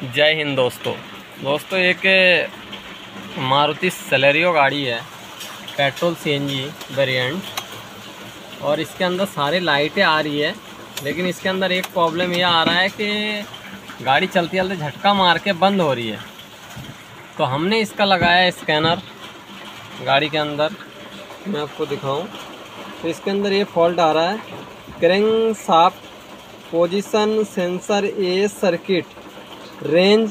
जय हिंद दोस्तों एक मारुति सेलेरियो गाड़ी है, पेट्रोल सीएनजी वेरिएंट, और इसके अंदर सारी लाइटें आ रही है। लेकिन इसके अंदर एक प्रॉब्लम ये आ रहा है कि गाड़ी चलते चलते झटका मार के बंद हो रही है। तो हमने इसका लगाया स्कैनर गाड़ी के अंदर, मैं आपको दिखाऊं तो इसके अंदर ये फॉल्ट आ रहा है, crankshaft position sensor A circuit range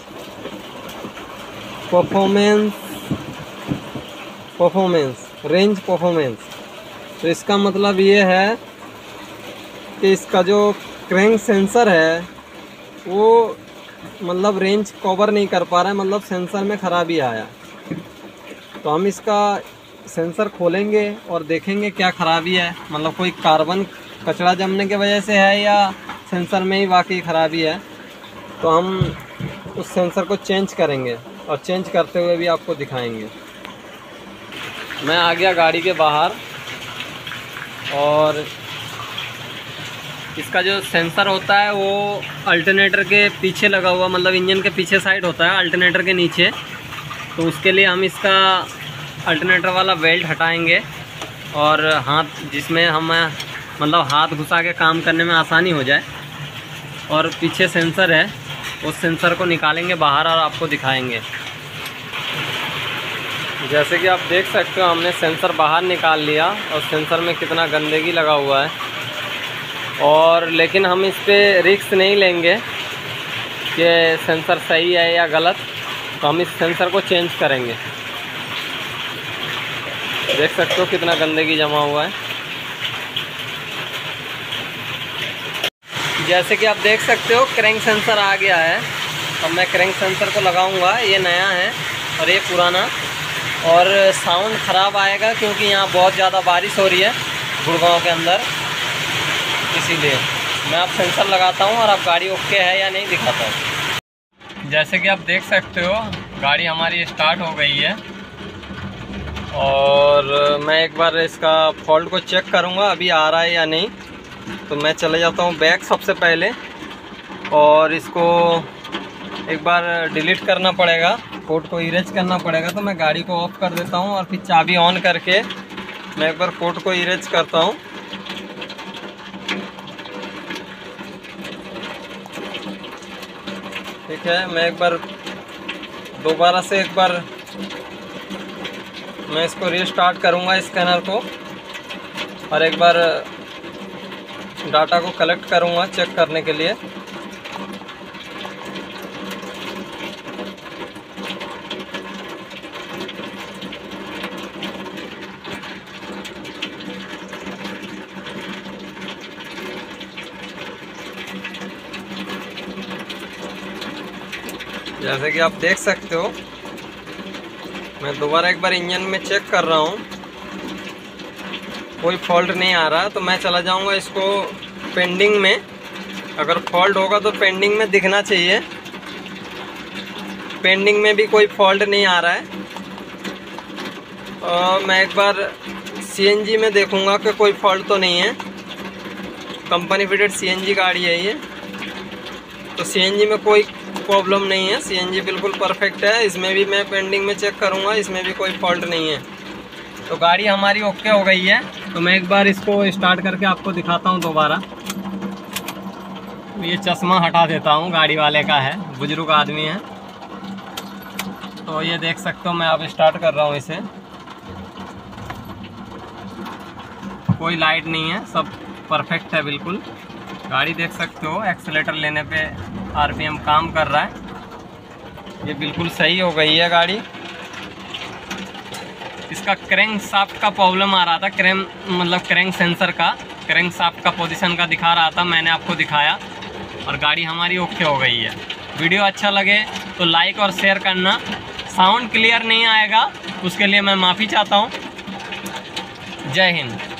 performance. तो इसका मतलब ये है कि इसका जो क्रैंक सेंसर है वो मतलब रेंज कवर नहीं कर पा रहा है, मतलब सेंसर में ख़राबी आया। तो हम इसका सेंसर खोलेंगे और देखेंगे क्या ख़राबी है, मतलब कोई कार्बन कचरा जमने की वजह से है या सेंसर में ही वाकई ख़राबी है। तो हम उस सेंसर को चेंज करेंगे और चेंज करते हुए भी आपको दिखाएंगे। मैं आ गया गाड़ी के बाहर और इसका जो सेंसर होता है वो अल्टरनेटर के पीछे लगा हुआ, मतलब इंजन के पीछे साइड होता है, अल्टरनेटर के नीचे। तो उसके लिए हम इसका अल्टरनेटर वाला बेल्ट हटाएंगे और हाथ जिसमें हम मतलब हाथ घुसा के काम करने में आसानी हो जाए, और पीछे सेंसर है उस सेंसर को निकालेंगे बाहर और आपको दिखाएंगे। जैसे कि आप देख सकते हो हमने सेंसर बाहर निकाल लिया और सेंसर में कितना गंदगी लगा हुआ है। और लेकिन हम इस पर रिस्क नहीं लेंगे कि सेंसर सही है या गलत, तो हम इस सेंसर को चेंज करेंगे। देख सकते हो कितना गंदगी जमा हुआ है। जैसे कि आप देख सकते हो क्रैंक सेंसर आ गया है। अब मैं क्रैंक सेंसर को लगाऊंगा, ये नया है और ये पुराना, और साउंड ख़राब आएगा क्योंकि यहाँ बहुत ज़्यादा बारिश हो रही है गुड़गांव के अंदर, इसीलिए मैं अब सेंसर लगाता हूँ और अब गाड़ी ओके है या नहीं दिखाता हूँ। जैसे कि आप देख सकते हो गाड़ी हमारी स्टार्ट हो गई है और मैं एक बार इसका फॉल्ट को चेक करूँगा अभी आ रहा है या नहीं। तो मैं चले जाता हूँ बैक सबसे पहले, और इसको एक बार डिलीट करना पड़ेगा, कोड को इरेज करना पड़ेगा। तो मैं गाड़ी को ऑफ कर देता हूँ और फिर चाबी ऑन करके मैं एक बार कोड को इरेज करता हूँ। ठीक है, मैं एक बार दोबारा से एक बार मैं इसको रीस्टार्ट करूँगा स्कैनर को, और एक बार डाटा को कलेक्ट करूँगा चेक करने के लिए। जैसे कि आप देख सकते हो मैं दोबारा एक बार इंजन में चेक कर रहा हूँ, कोई फॉल्ट नहीं आ रहा। तो मैं चला जाऊंगा इसको पेंडिंग में, अगर फॉल्ट होगा तो पेंडिंग में दिखना चाहिए। पेंडिंग में भी कोई फॉल्ट नहीं आ रहा है। और मैं एक बार सीएनजी में देखूंगा कि कोई फॉल्ट तो नहीं है। कंपनी फिटेड सीएनजी गाड़ी है ये, तो सीएनजी में कोई प्रॉब्लम नहीं है, सीएनजी बिल्कुल परफेक्ट है। इसमें भी मैं पेंडिंग में चेक करूंगा, इसमें भी कोई फॉल्ट नहीं है। तो गाड़ी हमारी ओके हो गई है। तो मैं एक बार इसको स्टार्ट करके आपको दिखाता हूँ दोबारा। ये चश्मा हटा देता हूँ, गाड़ी वाले का है, बुजुर्ग आदमी है। तो ये देख सकते हो मैं अब स्टार्ट कर रहा हूँ इसे, कोई लाइट नहीं है, सब परफेक्ट है बिल्कुल। गाड़ी देख सकते हो एक्सीलेटर लेने पे आरपीएम काम कर रहा है, ये बिल्कुल सही हो गई है गाड़ी। इसका क्रैंक शाफ्ट का प्रॉब्लम आ रहा था, क्रैंक सेंसर का, क्रैंक शाफ्ट का पोजीशन का दिखा रहा था, मैंने आपको दिखाया और गाड़ी हमारी ओके हो गई है। वीडियो अच्छा लगे तो लाइक और शेयर करना। साउंड क्लियर नहीं आएगा उसके लिए मैं माफ़ी चाहता हूँ। जय हिंद।